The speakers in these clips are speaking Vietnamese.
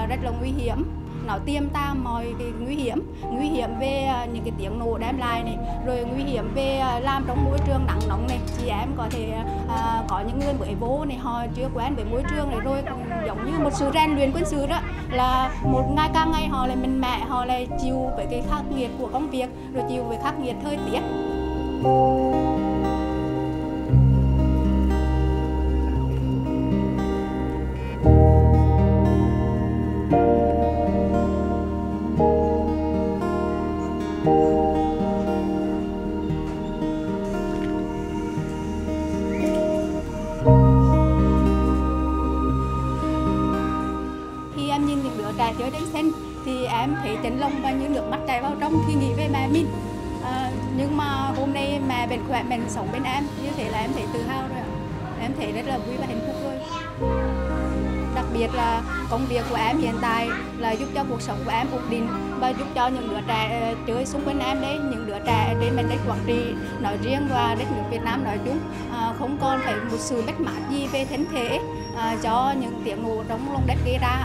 rất là nguy hiểm. Nó tiềm tàng mọi cái nguy hiểm về những cái tiếng nổ đem lại này, rồi nguy hiểm về làm trong môi trường nắng nóng này. Chị em có thể có những người mới vô này, họ chưa quen với môi trường này, rồi giống như một sự rèn luyện quân sự đó, là một ngày càng ngày họ lại mạnh mẽ, họ lại chịu với cái khắc nghiệt của công việc, rồi chịu với khắc nghiệt thời tiết. Chơi đánh sen thì em thấy chấn lòng và như nước mắt chảy vào trong khi nghĩ về mẹ mình. Nhưng mà hôm nay mẹ bên khỏe, mình sống bên em, như thế là em thấy tự hào rồi ạ. Em thấy rất là vui và hạnh phúc rồi. Đặc biệt là công việc của em hiện tại là giúp cho cuộc sống của em ổn định và giúp cho những đứa trẻ chơi xung quanh em đấy, những đứa trẻ trên mảnh đất Quảng Trị nói riêng và đất nước Việt Nam nói chung, không còn phải một sự mất mát gì về thân thể cho những tiếng nổ trong lòng đất gây ra.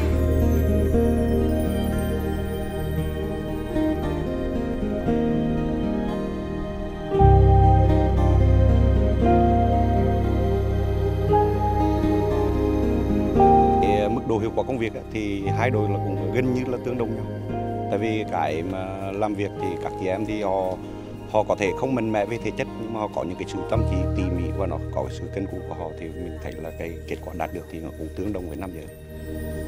Mức độ hiệu quả công việc thì hai đội là cũng gần như là tương đồng nhau. Tại vì cái mà làm việc thì các chị em thì họ có thể không mạnh mẽ về thể chất, nhưng mà họ có những cái sự chăm chỉ tỉ mỉ và nó có cái sự cân cù của họ, thì mình thấy là cái kết quả đạt được thì nó cũng tương đồng với nam giới.